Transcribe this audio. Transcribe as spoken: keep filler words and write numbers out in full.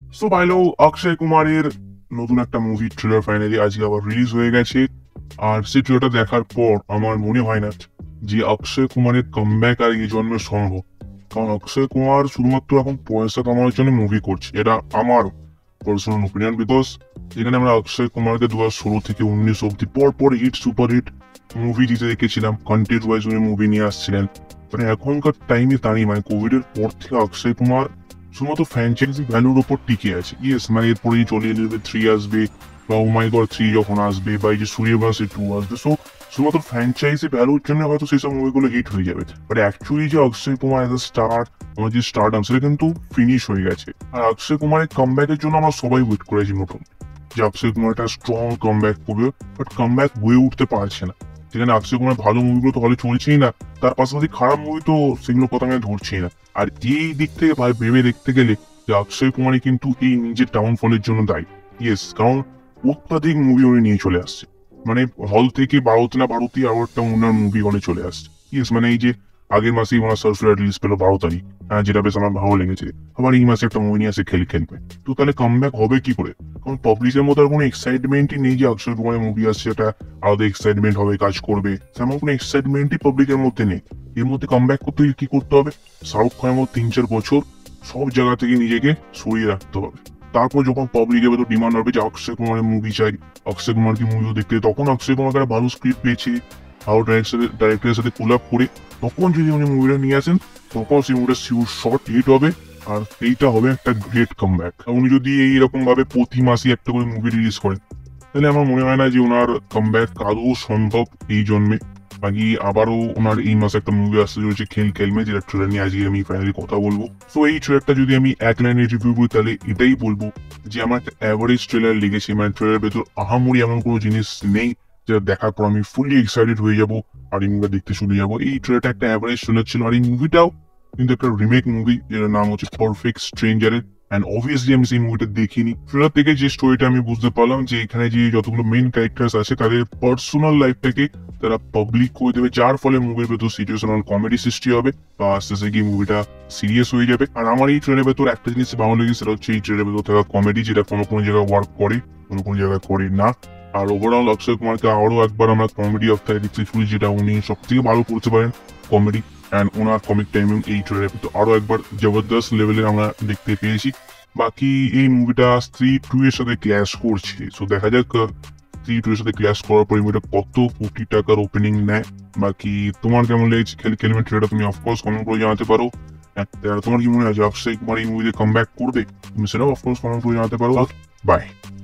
So ভাইলো অক্ষয় কুমারের নতুন একটা মুভি ট্রেলার ফাইনালি আজকে আবার রিলিজ হয়ে গেছে। আর সেই ট্রেলারটা দেখার পর আমার মনে হয় না যে অক্ষয় কুমারের কামব্যাক আর এই জন্মে সম্ভব। কারণ অক্ষয় কুমার শুধুমাত্র এখন পয়সা কামানোর জন্য মুভি করছে, এটা আমার পার্সোনাল ওপিনিয়ন। বিকজ এখানে আমরা অক্ষয় কুমারকে দু হাজার ষোলো থেকে উনিশ অব্দি পর পর হিট সুপার হিট মুভি দিতে দেখেছিলাম, কন্টেন্ট ওয়াইজ উনি মুভি নিয়ে আসছিলেন। মানে এখনকার টাইমে দাঁড়িয়ে মানে কোভিড এর পর থেকে অক্ষয় কুমার শুধুমাত্র ফ্র্যাঞ্চাইজি ভ্যালুর উপর টিকে আছে। ইয়েস, মানে এরপরেই চলে এলে থ্রি আসবে বা ও মাই গড থ্রি যখন আসবে বা এই যে সূর্যবংশী টু আসবে, সো শুধুমাত্র ফ্র্যাঞ্চাইজি ভ্যালুর জন্য হয়তো সেই সব মুভিগুলো হিট হয়ে যাবে। বাট অ্যাকচুয়ালি যে Akshay Kumar as a star, আমার যে স্টারডাম সেটা কিন্তু ফিনিশ হয়ে গেছে। আর অক্ষয় কুমারের কামব্যাকের জন্য আমরা সবাই ওয়েট করেছি নতুন, যে অক্ষয় কুমার একটা স্ট্রং কামব্যাক করবে, বাট কামব্যাক হয়ে উঠতে পারছে না। সেখানে অক্ষয় কুমার ভালো মুভিগুলো তো হলে চলছেই না, তার পাশাপাশি খারাপ মুভি তো সেগুলো কথা আমি ধরছেই না। আর এই দিক থেকে ভাই ভেবে দেখতে গেলে যে অক্ষয় কুমারই কিন্তু এই নিজের ডাউনফলের জন্য দায়ী। ইয়েস, কারণ অত্যাধিক মুভি উনি নিয়ে চলে আসছে, মানে হল থেকে বারোতে না বারোতেই আরো একটা ওনার মুভি হলে চলে আসছে। ইয়েস, মানে এই যে আগের মাসেই ওনার সার্ফের রিলিজ পেলো বারো তারিখ, হ্যাঁ, যেটা বেশ আমার ভালো লেগেছে। আবার এই মাসে একটা মুভি নিয়ে আসে খেল খেল মে। তো তাহলে কামব্যাক হবে কি করে? কারণ পাবলিকের মধ্যে আর কোনো এক্সাইটমেন্টই নেই যে অক্ষয় কুমারের মুভি আসছে, এটা আলাদা এক্সাইটমেন্ট হবে, কাজ করবে, তেমন কোনো এক্সাইটমেন্টই পাবলিকের মধ্যে নেই। এর মধ্যে কামব্যাক করতে কি করতে হবে? শাহরুখ খানের মতো তিন চার বছর সব জায়গা থেকে নিজেকে সরিয়ে রাখতে হবে। তারপর যখন পাবলিকের ভেতর ডিমান্ড হবে যে অক্ষয় কুমারের মুভি চাই, অক্ষয় কুমারকে মুভিও দেখতে, তখন অক্ষয় কুমারকে একটা ভালো স্ক্রিপ্ট পেয়েছে, ভালো ডাইরেক্টরের সাথে কোলাপ করে তখন যদি উনি মুভিটা নিয়ে আসেন, তখন সেই মুভিটা শিওর শর্ট হিট হবে। আর এইটা হবে একটা গ্রেট কামব্যাক। উনি যদি এইরকম ভাবে প্রতি মাসে একটা করে মুভি রিলিজ করেন, তাহলে আমার মনে হয় না যে ওনার কামব্যাক আদৌ সম্ভব এই জন্মে। বাকি আবারও ওনার এই মাসে একটা মুভি আসতে চলেছে খেল খেল মে, যেটা ট্রেলার নিয়ে আজকে আমি ফাইনালি কথা বলবো। তো এই ট্রেলারটা যদি আমি এক লাইনে রিভিউ করি তাহলে এটাই বলবো যে আমার একটা অ্যাভারেজ ট্রেলার লেগেছে। মানে ট্রেলারের ভেতর আহামরি এমন কোনো জিনিস নেই যেটা দেখার পর আমি ফুলি এক্সাইটেড হয়ে যাবো আর এই মুভিটা দেখতে শুরু যাবো। এই ট্রেলারটা একটা অ্যাভারেজ ট্রেলার ছিল। আর এই মুভিটাও কিন্তু একটা রিমেক মুভি, যেটার নাম হচ্ছে পারফেক্ট স্ট্রেঞ্জারের। অ্যান্ড অবভিয়াসলি আমি সেই মুভিটা দেখিনি। ট্রেলার থেকে যে স্টোরিটা আমি বুঝতে পারলাম যে এখানে যে যতগুলো মেইন ক্যারেক্টার্স আছে তাদের পার্সোনাল লাইফটাকে তারা পাবলিক করে দেবে, যার ফলে মুভির ভেতর সিচুয়েশনাল কমেডি সৃষ্টি হবে বা আস্তে আস্তে গিয়ে মুভিটা সিরিয়াস হয়ে যাবে। আর আমার এই ট্রেলারের ভেতর একটা জিনিস ভালো লেগেছে, সেটা হচ্ছে এই ট্রেলারের ভেতর থাকা কমেডি, যেটা কোনো কোনো জায়গায় ওয়ার্ক করে, কোনো কোনো জায়গায় করে না। আর ওভারঅল অক্ষয় কুমারকে আরো একবার আমরা কমেডি অফ দ্য দেখতে শুনি, যেটা উনি সব থেকে ভালো করতে পারেন কমেডি। অ্যান্ড ওনার কমিক টাইমিং এই ট্রেলারের ভেতর আরো একবার জবরদস্ত লেভেলের আমরা দেখতে পেয়েছি। বাকি এই মুভিটা স্ত্রী টু এর সাথে ক্ল্যাশ করছে, সো দেখা যাক স্ত্রী টু এর সাথে ক্ল্যাশ করার পর মুভিটা কত কোটি টাকার ওপেনিং নেয়। বাকি তোমার কেমন লেগেছে খেল খেল মে ট্রেলারটা তুমি অফকোর্স কমেন্ট করে জানাতে পারো। তোমার কি মনে হয় অক্ষয় কুমার এই মুভিতে কামব্যাক করবে? তুমি সেটাও অফকোর্স কমেন্ট করে জানাতে পারো। বাই।